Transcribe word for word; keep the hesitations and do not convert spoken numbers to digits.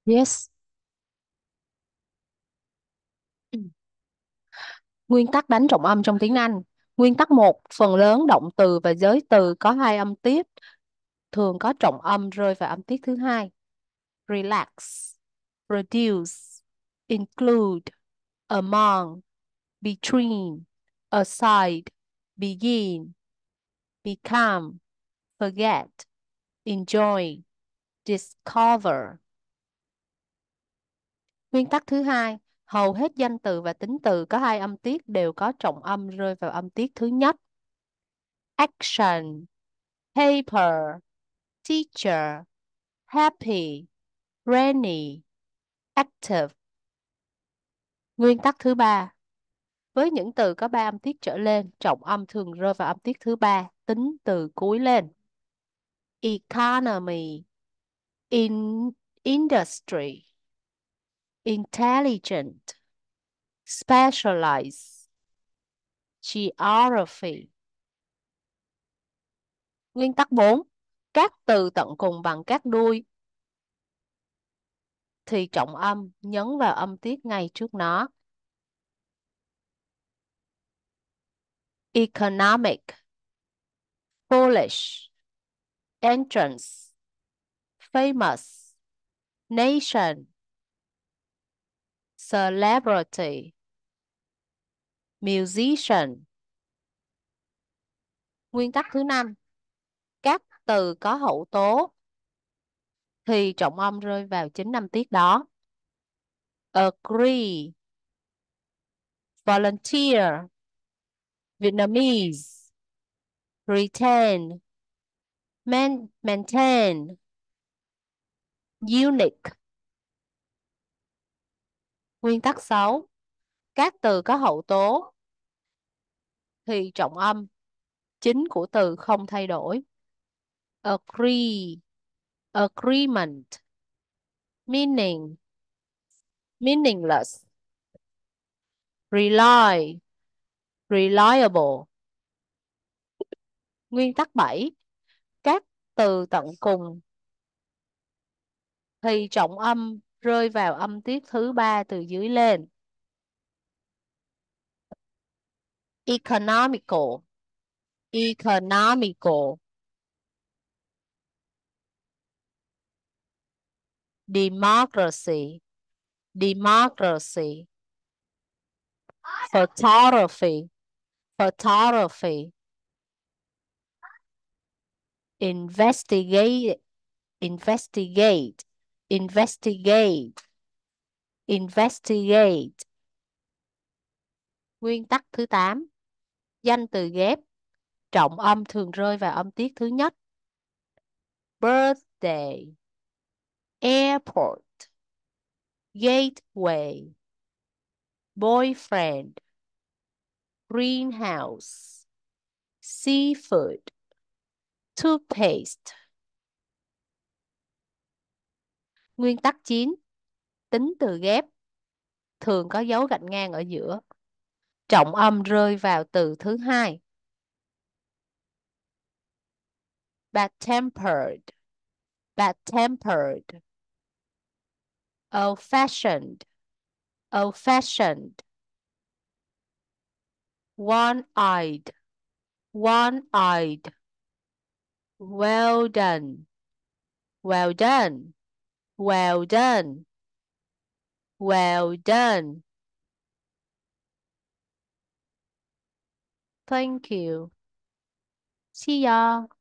Yes. Nguyên tắc đánh trọng âm trong tiếng Anh. Nguyên tắc một, phần lớn động từ và giới từ có hai âm tiết, thường có trọng âm rơi vào âm tiết thứ hai. Relax, reduce, include, among, between, aside, begin, become, forget, enjoy, discover. Nguyên tắc thứ hai, hầu hết danh từ và tính từ có hai âm tiết đều có trọng âm rơi vào âm tiết thứ nhất. Action, paper, teacher, happy, rainy, active. Nguyên tắc thứ ba, với những từ có ba âm tiết trở lên, trọng âm thường rơi vào âm tiết thứ ba, tính từ cuối lên. Economy, in industry, intelligent, specialize, geography. Nguyên tắc bốn, các từ tận cùng bằng các đuôi thì trọng âm nhấn vào âm tiết ngay trước nó. Economic, foolish, entrance, famous, nation, celebrity, musician. Nguyên tắc thứ năm, các từ có hậu tố thì trọng âm rơi vào chính âm tiết đó. Agree, volunteer, Vietnamese, retain, man, maintain, unique. Nguyên tắc sáu, các từ có hậu tố thì trọng âm chính của từ không thay đổi. Agree, agreement, meaning, meaningless, rely, reliable. Nguyên tắc bảy, các từ tận cùng thì trọng âm rơi vào âm tiết thứ ba từ dưới lên. Economical, economical, democracy, democracy, photography, photography, investigate, investigate, investigate, investigate. Nguyên tắc thứ tám, danh từ ghép trọng âm thường rơi vào âm tiết thứ nhất. Birthday, airport, gateway, boyfriend, greenhouse, seafood, toothpaste. Nguyên tắc chín, tính từ ghép thường có dấu gạch ngang ở giữa. Trọng âm rơi vào từ thứ hai. Bad-tempered, bad-tempered, old-fashioned, old-fashioned, one-eyed, one-eyed, well done, well done, well done, well done. Thank you. See ya.